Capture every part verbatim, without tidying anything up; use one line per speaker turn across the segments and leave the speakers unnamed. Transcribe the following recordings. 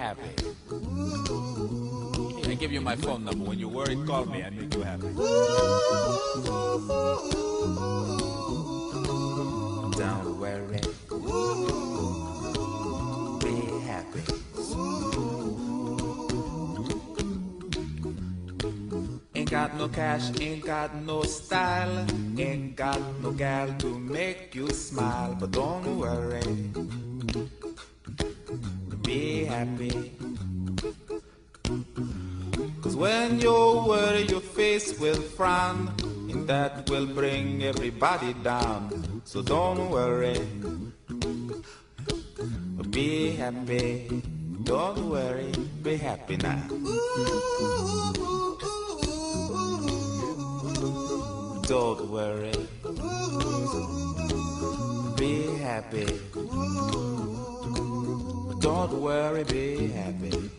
happy. I give you my phone number. When you're worried, call me. I make you happy. Don't worry. Be happy. Ain't got no cash, ain't got no style, ain't got no gal to make you smile. But don't worry. Be happy. Cause when you worry, your face will frown, and that will bring everybody down. So don't worry, be happy. Don't worry, be happy now. Don't worry, be happy. Don't worry, be happy.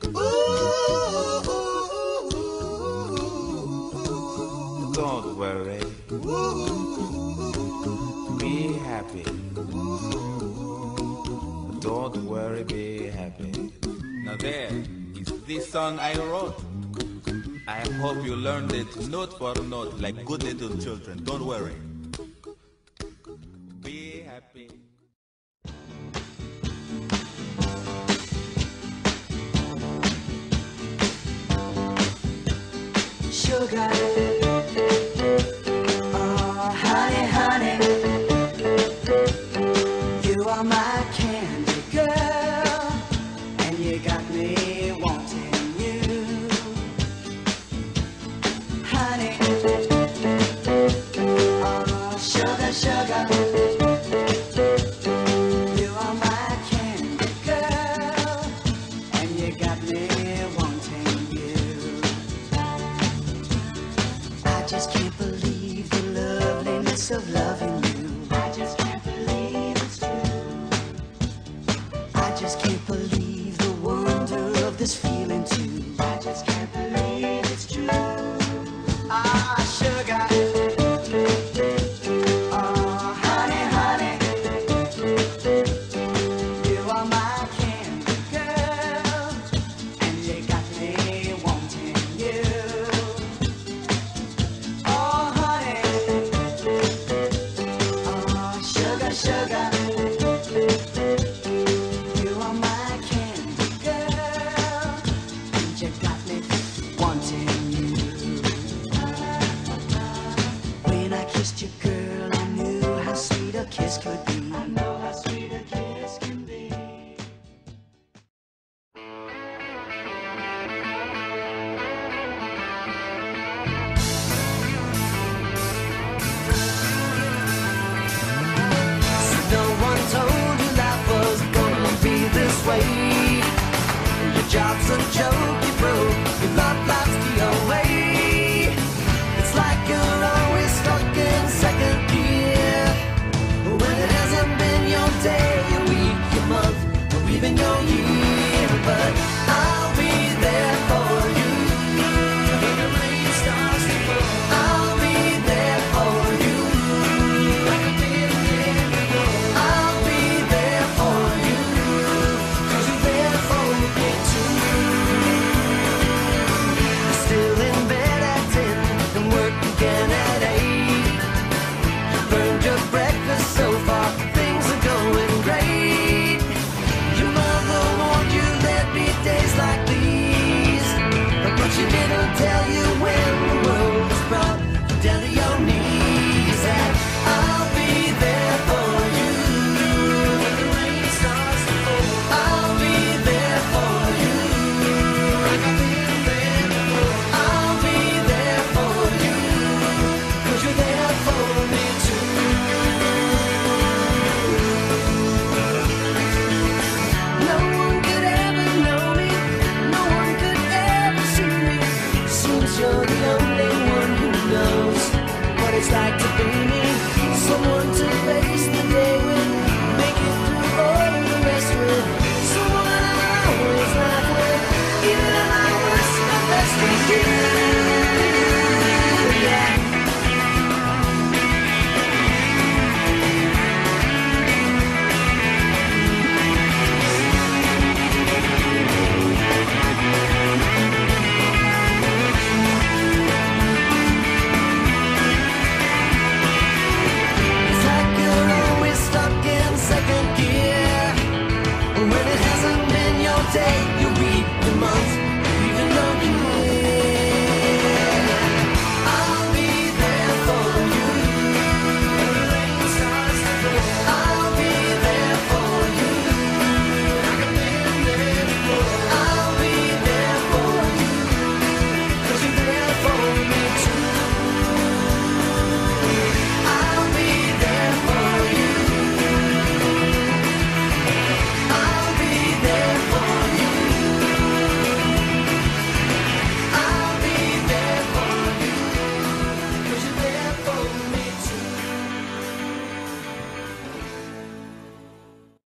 Don't worry, be happy. Don't worry, be happy. Now there is this song I wrote. I hope you learned it note for note like good little children. Don't worry. Be happy.
Sugar, oh honey, honey, you are my candy girl, and you got me wanting you, honey, oh sugar, sugar, you are my candy girl, and you got me wanting you. I just can't believe the loveliness of loving you. I just can't believe it's true. I just can't believe the wonder of this feeling too. I just can't believe it's true. Ah, sugar. Oh, honey, honey. You are my candy girl, and you got me wanting you. Sugar, you are my candy girl, and you got me wanting you. When I kissed you, girl, I knew how sweet a kiss could be. I know how sweet a kiss can be. Your job's a joke, you broke, your love life's the away. It's like you're always stuck in second gear, when it hasn't been your day, your week, your month, or even your year. But I'll be there for you when the rain starts to fall. I'll be there for you like I've been there before. I'll be there for you. Still in bed at ten and work again at eight. Burned your breakfast so far, things are going great. Your mother warned you there'd be days like these, but she didn't tell you when the world was brought down to your knees. And I'll be there for you when the rain starts to fall. I'll be there for you like I've been there before. I'll be there for you, 'cause you're there for me too. No one could ever know me, no one could ever see me. Seems you're the only one who knows what it's like to be